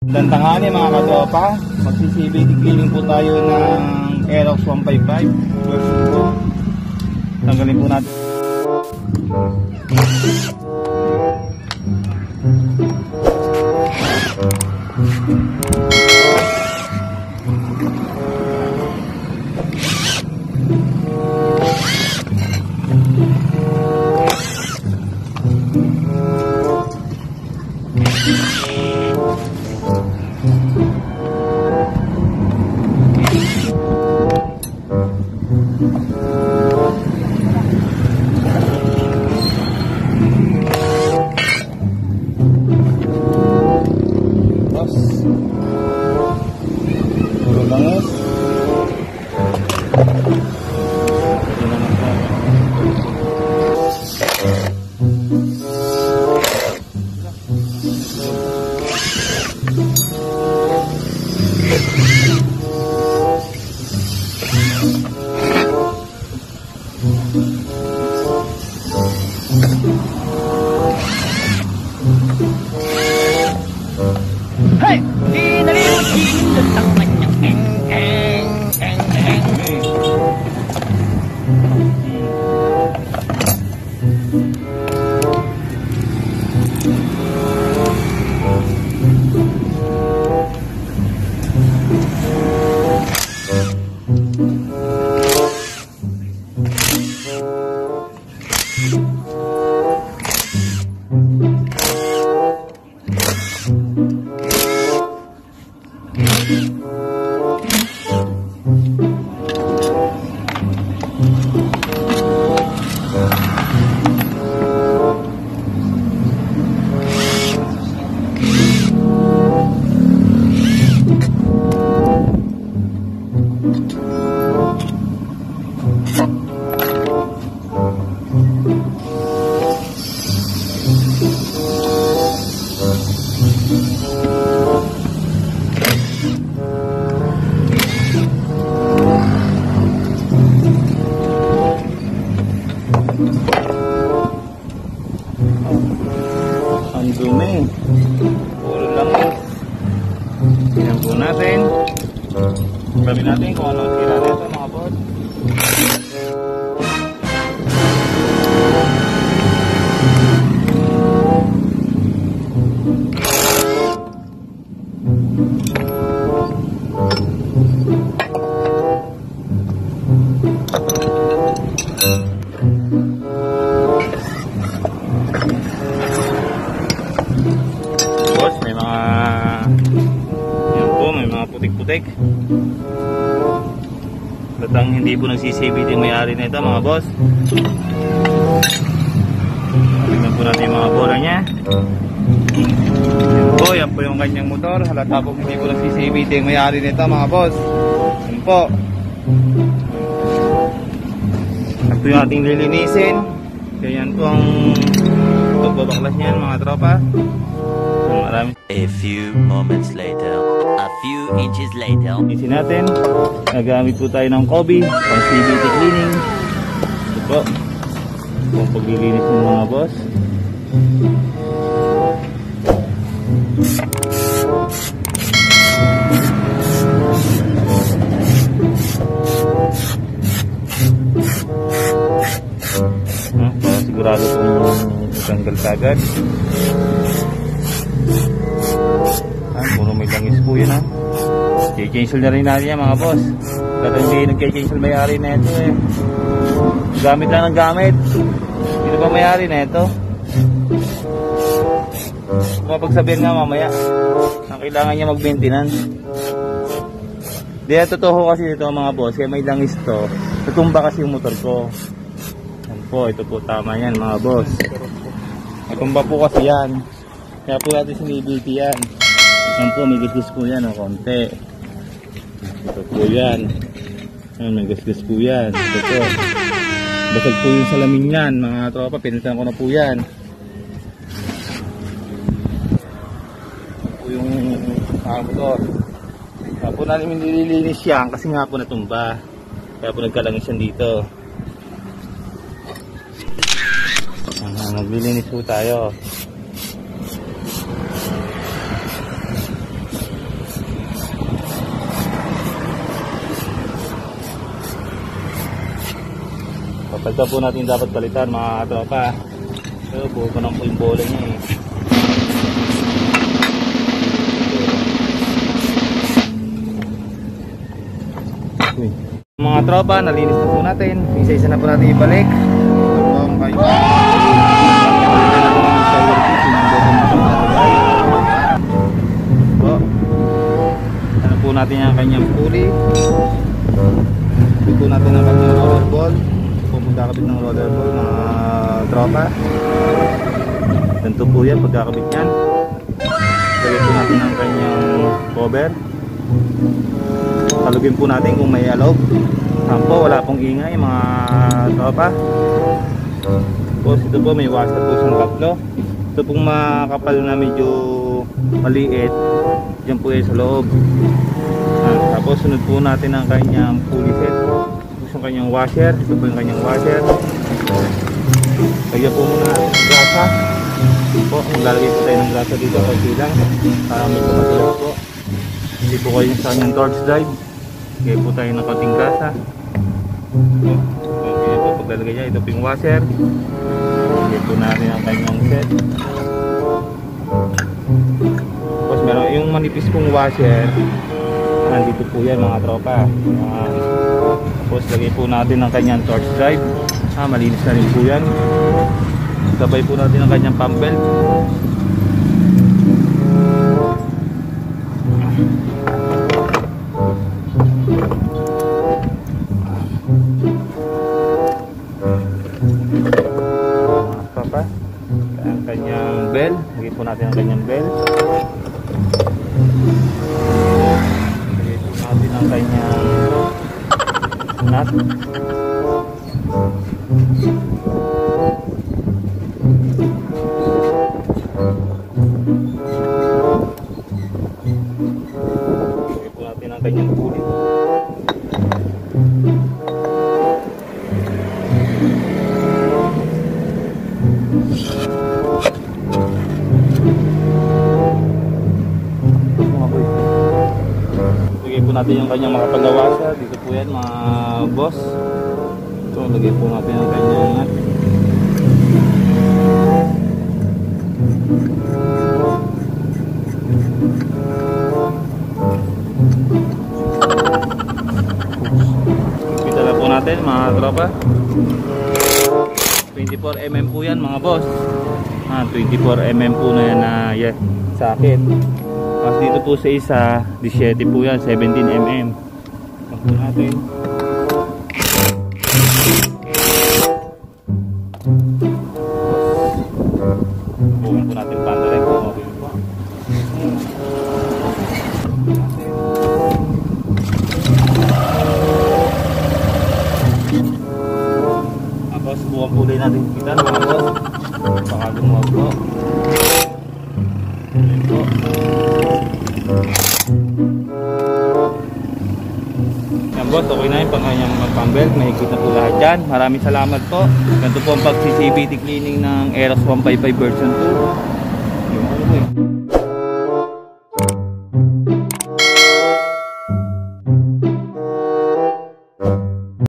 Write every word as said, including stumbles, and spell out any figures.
Magandang tanghali mga katropa, magsi-C V T cleaning po tayo ng Aerox one fifty-five version two. Tanggalin po natin. Puro langis. Hey, di nalimutin tentang kanyang eng eng eng eng. Ang dumi. Puro langis. Tingnan po natin. Sabi natin kung ano ang tira nito mga boss. Boss, may mga yan po, may mga putik-putik. Batang hindi po nagsisibit yung may-ari na ito mga boss. Tingnan po natin yung mga bola nya. Yan po, yan po yung kanyang motor. Halata po hindi po nagsisibit yung may-ari na ito mga boss. Yan po. Ito yung ating lilinisin. Ganyan po ang pagbabaklas niyan mga tropa. Marami. A few moments later, a few inches later. Linisin natin. Nagamit po tayo ng Kobe pang C V T cleaning. Ito po kung paglilinis ng mga boss. Ah, para sigurado kung tanggal kagad. Ah, puro may langis po yun ha. I-cancel na rin natin yan mga boss. Pero hindi nag-cancel may-ari na ito eh. Gamit lang ng gamit. Sino ba may-ari na ito? Mapagsabihin nga mamaya na kailangan niya mag-maintenance. Di yan totoo kasi ito mga boss. Kaya may langis to. Tutumba kasi yung motor ko. Yan po, ito po tama yan mga boss. Natumba po kasi yan. Kaya po natin sinibiti yan. Yan po, may gasgas po yan o konti. Ito po yan. Yan, may gasgas po yan. Ito po. Basag po yung salamin yan mga tropa. Pinuntahan ko na po yan. Ito po yung uh, motor. Kaya po natin nililinis yan kasi nga po natumba. Kaya po nagkalangis yan dito. Uh, maglilinis po tayo. Pagka po natin dapat palitan mga tropa. So, buo pa ng po yung bola niya eh. Uy. Mga tropa, nalinis na po natin. Isa-isa na po natin ibalik. Ito ang kayo. Po. Ano po natin ang kanyang pulley. Ito po natin ang kanyang roller ball. Pagkakabit ng roller ball mga tropa. Ganito po yan pagkakabit yan. Lagyan po natin ang kanyang cover. Talugin po natin kung may alog. Saan po, wala pong ingay mga tropa. Tapos ito po may washer po siyang tatlo. Ito pong makapal na medyo maliit. Diyan po yan sa loob. Ah, tapos sunod po natin ang kanyang pulley set. Ito yung kanyang washer. Ito po yung kanyang washer. Lagyan po muna natin ng grasa. Po, maglalagay po tayo ng grasa dito kasi lang para medyo matilas po. Hindi po kayo sa kanyang torch drive. Kaya po tayo ng konting grasa. Okay po, paglalagay niya, ito po yung washer. Lagay po natin ang kanyang set. Tapos meron yung manipis pong washer. Nandito po yan mga tropa. uh, Tapos lagay po natin ang kanyang torch drive. Ah, malinis na rin po yan. Sabay po natin ang kanyang pump belt. Papa, ang kanyang bell. Lagay po natin ang kanyang bell. Lagay po natin ang kanyang nut. Lagay po natin ang kanyang pulley. Lagay po natin yung kanyang mga pagawasa. Dito po yan mga boss. Ito, lagay po natin ang kanyang nut. Kita na po natin mga tropa. twenty-four millimeter po yan mga boss. Ah, twenty-four millimeter po na yan na yeah, sa akin. Tapos dito po sa isa, seventeen po yan, seventeen millimeter. Ito po natin. Bukan po natin pandarin kung okay po. Tapos bukan po rin natin kita mga boss. Baka gumuwag po. Ayan po. Yan boss, okay na yung pang kanyang pang-belt. Mahigit na po lahat dyan. Maraming salamat po. Ganito po ang pag-C C V T cleaning ng Aerox one fifty-five version two. Yung ano po eh.